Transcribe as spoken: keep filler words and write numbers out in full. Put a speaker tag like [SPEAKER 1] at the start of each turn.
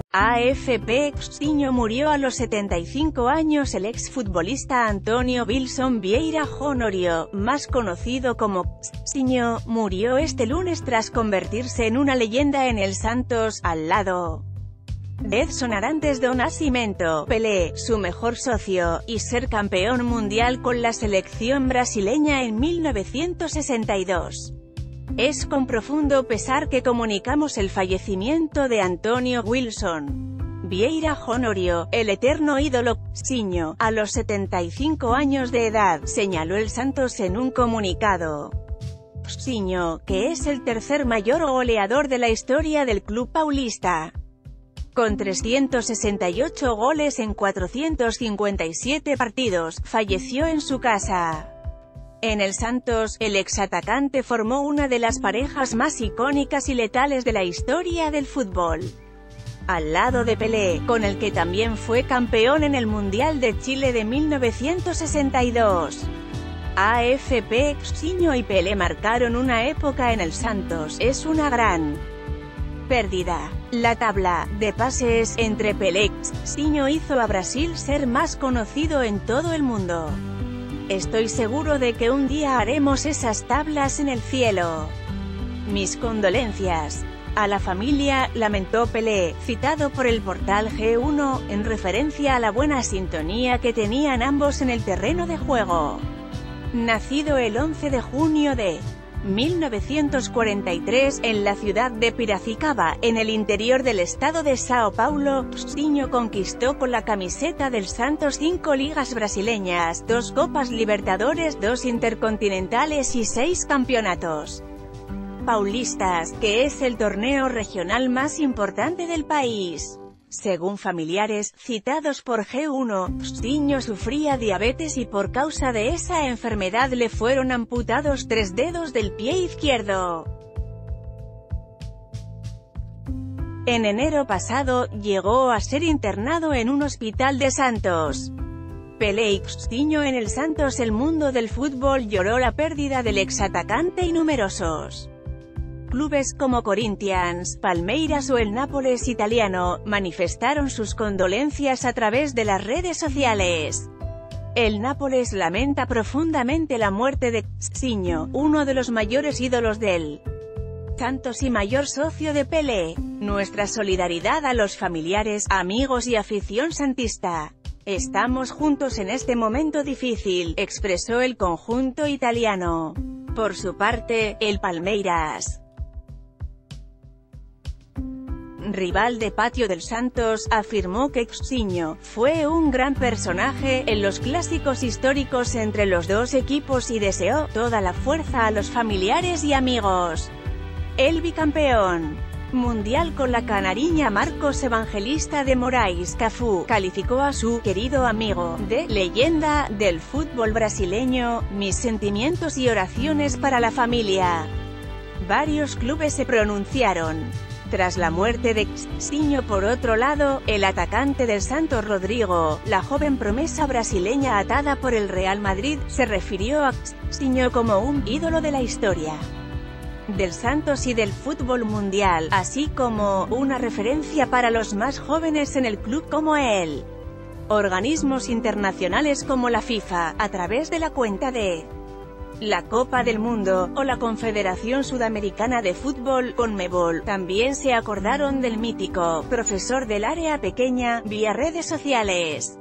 [SPEAKER 1] A F P Coutinho murió a los setenta y cinco años. El exfutbolista Antonio Wilson Vieira Honorio, más conocido como Coutinho, murió este lunes tras convertirse en una leyenda en el Santos, al lado de Edson Arantes do Nascimento, Pelé, su mejor socio, y ser campeón mundial con la selección brasileña en mil novecientos sesenta y dos. Es con profundo pesar que comunicamos el fallecimiento de Antonio Wilson Vieira Honorio, el eterno ídolo Coutinho, a los setenta y cinco años de edad, señaló el Santos en un comunicado. Coutinho, que es el tercer mayor goleador de la historia del club paulista, con trescientos sesenta y ocho goles en cuatrocientos cincuenta y siete partidos, falleció en su casa. En el Santos, el exatacante formó una de las parejas más icónicas y letales de la historia del fútbol, al lado de Pelé, con el que también fue campeón en el Mundial de Chile de mil novecientos sesenta y dos. A F P Coutinho y Pelé marcaron una época en el Santos. Es una gran pérdida. La tabla de pases entre Pelé y Coutinho hizo a Brasil ser más conocido en todo el mundo. Estoy seguro de que un día haremos esas tablas en el cielo. Mis condolencias a la familia, lamentó Pelé, citado por el portal G uno, en referencia a la buena sintonía que tenían ambos en el terreno de juego. Nacido el once de junio de mil novecientos cuarenta y tres, en la ciudad de Piracicaba, en el interior del estado de Sao Paulo, Coutinho conquistó con la camiseta del Santos cinco ligas brasileñas, dos Copas Libertadores, dos Intercontinentales y seis campeonatos paulistas, que es el torneo regional más importante del país. Según familiares, citados por G uno, Coutinho sufría diabetes y por causa de esa enfermedad le fueron amputados tres dedos del pie izquierdo. En enero pasado, llegó a ser internado en un hospital de Santos. Pelé y Coutinho en el Santos. El mundo del fútbol lloró la pérdida del exatacante y numerosos clubes como Corinthians, Palmeiras o el Nápoles italiano, manifestaron sus condolencias a través de las redes sociales. El Nápoles lamenta profundamente la muerte de Coutinho, uno de los mayores ídolos del Santos y mayor socio de Pelé. Nuestra solidaridad a los familiares, amigos y afición santista. Estamos juntos en este momento difícil, expresó el conjunto italiano. Por su parte, el Palmeiras, rival de patio del Santos, afirmó que Coutinho fue un gran personaje en los clásicos históricos entre los dos equipos y deseó toda la fuerza a los familiares y amigos. El bicampeón mundial con la canariña Marcos Evangelista de Moraes Cafu calificó a su querido amigo de leyenda del fútbol brasileño. Mis sentimientos y oraciones para la familia. Varios clubes se pronunciaron tras la muerte de Coutinho. Por otro lado, el atacante del Santos Rodrigo, la joven promesa brasileña atada por el Real Madrid, se refirió a Coutinho como un ídolo de la historia del Santos y del fútbol mundial, así como una referencia para los más jóvenes en el club como él. Organismos internacionales como la FIFA, a través de la cuenta de la Copa del Mundo, o la Confederación Sudamericana de Fútbol, Conmebol, también se acordaron del mítico profesor del área pequeña, vía redes sociales.